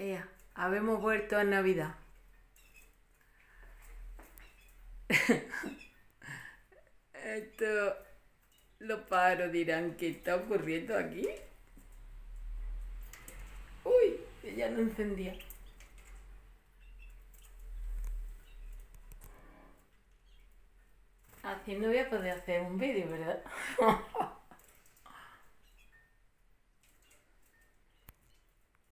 Ea, habemos vuelto a Navidad. Esto, los pájaros dirán, ¿qué está ocurriendo aquí? Uy, que ya no encendía. Así no voy a poder hacer un vídeo, ¿verdad?